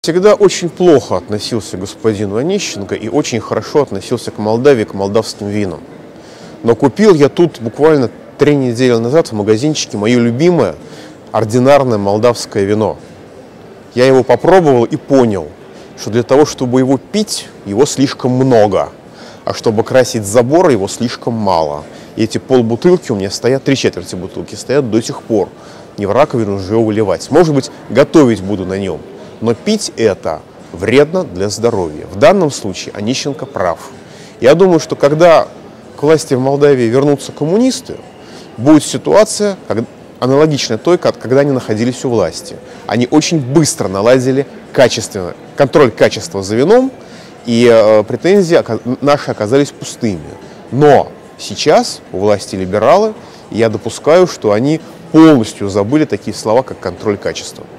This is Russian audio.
Всегда очень плохо относился к господину Онищенко и очень хорошо относился к Молдавии, к молдавским винам. Но купил я тут буквально 3 недели назад в магазинчике мое любимое ординарное молдавское вино. Я его попробовал и понял, что для того, чтобы его пить, его слишком много, а чтобы красить забор, его слишком мало. И эти полбутылки у меня стоят, 3/4 бутылки стоят до сих пор. Не в раковину уже его выливать. Может быть, готовить буду на нем. Но пить это вредно для здоровья. В данном случае Онищенко прав. Я думаю, что когда к власти в Молдавии вернутся коммунисты, будет ситуация аналогичная той, когда они находились у власти. Они очень быстро наладили контроль качества за вином, и претензии наши оказались пустыми. Но сейчас у власти либералы, и я допускаю, что они полностью забыли такие слова, как контроль качества.